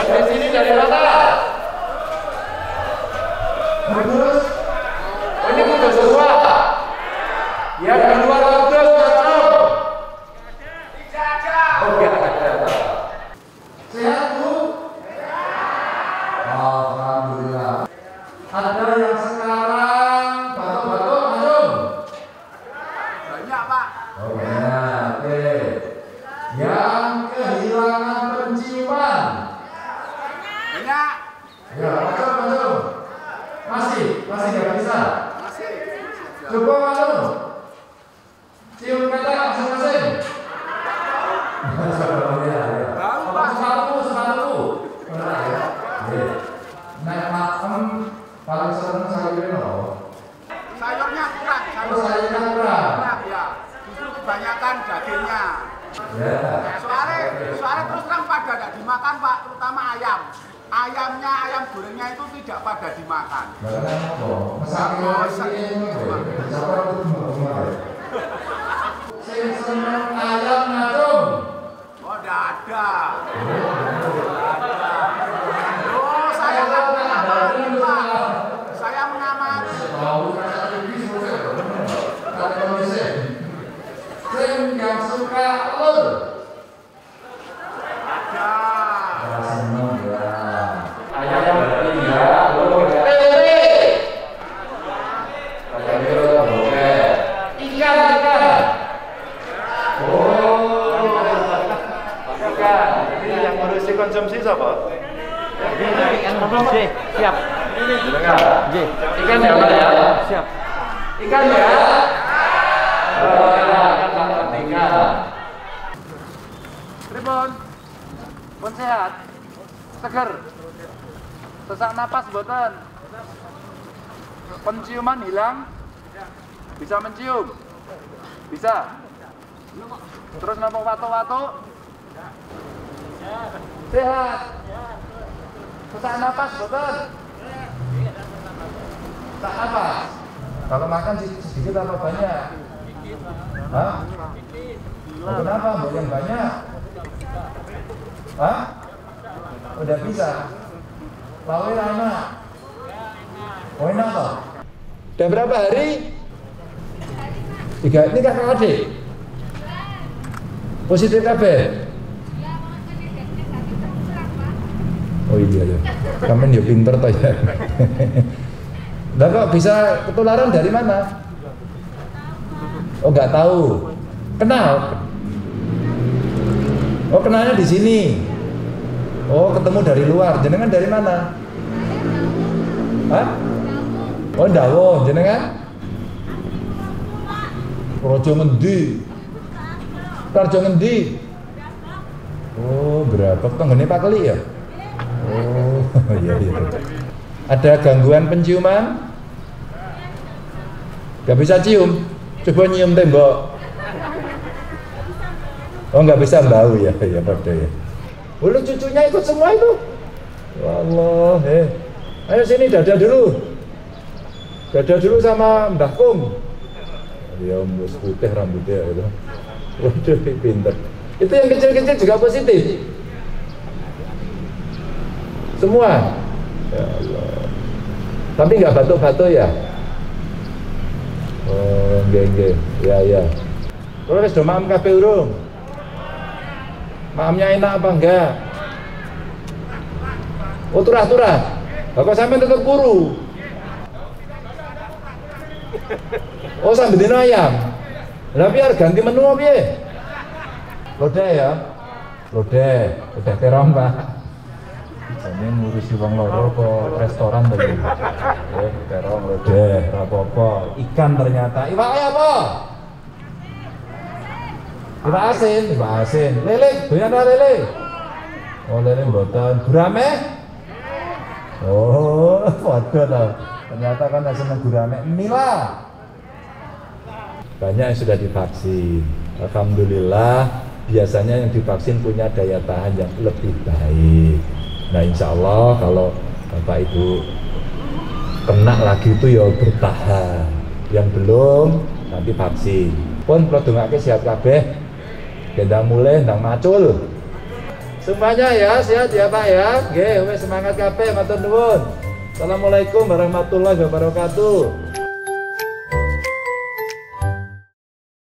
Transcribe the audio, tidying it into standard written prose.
Di sini dari mana? Terus? Ini udah semua. Yang kedua terus macam. Tidak ada. Oke, ada. Sehat Bu? Alhamdulillah. Ada yang sekarang batuk-batuk macam? Banyak Pak. Oh banyak. Oke. Yang kehilangan penciuman? Banyak. Ya macam. Masih nggak bisa. Coba malu. Cium ketek masing-masing. Sepatu. Naik makan paling sering sayurnya loh. Sayurnya kurang. Sayurnya kurang. Ya. Justru kebanyakan dagingnya. Ya. Soalnya terus terang pada tidak dimakan Pak, terutama ayam. Ayam gorengnya itu tidak pada dimakan. Seneng ayam ngacung. Oh, tidak ada. Oh, saya kan mengamati Pak. Saya mengamati. Yang suka telur. Ada. Seneng ya. Ayam berarti ya, telur ya. Ikan. Oh, ikan. Ini yang ngurusi konsumsi siapa? Ini siap. Ikan ya Pak ya? Siap. Ikan ya? Ikan. Pripun? Pun sehat? Seger? Sesak napas mboten? Penciuman hilang? Bisa mencium? Bisa? Terus nampak watuk-watuk? Sehat? Sesak napas mboten? Sesak napas? Kalau makan sedikit atau banyak? Hah? Oh, kenapa? Yang banyak? Hah? Udah bisa? Lawe enak? Oh enak toh? Udah berapa hari? 3, ini kakak adik? Positif kabeh? Oh iya ya, kamen ya pinter toh ya. Lah kok bisa ketularan dari mana? Oh nggak tahu. Kenal? Oh kenalnya di sini. Oh ketemu dari luar. Jenengan dari mana? Hah? Oh Dawo, jenengan? Projo ngendi? Tarjo ngendi? Oh berapa? Penggene Pak Keli ya? Oh iya. Ada gangguan penciuman? Gak bisa cium? Coba nyium tembok. Oh nggak bisa bau ya? Ya pada ya. Ulu cucunya ikut semua itu. Wallah, ayo sini dada dulu. Dada dulu sama Mbah Kum. Dia embus putih rambutnya itu. Waduh, pinter. Itu yang kecil-kecil juga positif. Semua. Ya Allah. Tapi nggak batuk-batuk ya? Oh, nggih. Ya. Terus do maam kabeh urung? Maamnya enak apa enggak? Oh, turah-turah. Kok sampai tetap kuru? Oh, sambil dino ayam. Lah biar ganti menu apa piye? Lodeh ya? Lodeh terong, Pak. Ini ngurusi wong loro kok restoran tadi. Terong lodeh, rapopo. Ikan ternyata. Iwak apa? Iwak asin. Lele, doyan ora lele? Oh, lele mboten. Gurame? Oh, waduh toh. Ternyata kan seneng gurame. Mila. Banyak yang sudah divaksin. Alhamdulillah, biasanya yang divaksin punya daya tahan yang lebih baik. Nah, insya Allah kalau Bapak Ibu kena lagi itu ya bertahan. Yang belum nanti vaksin. Pun kalau dongake sehat kabeh, gendang mulai, ndang macul. Semuanya ya, sehat ya Pak ya. Nggih, wis semangat kabeh, matur nuwun. Assalamualaikum warahmatullahi wabarakatuh.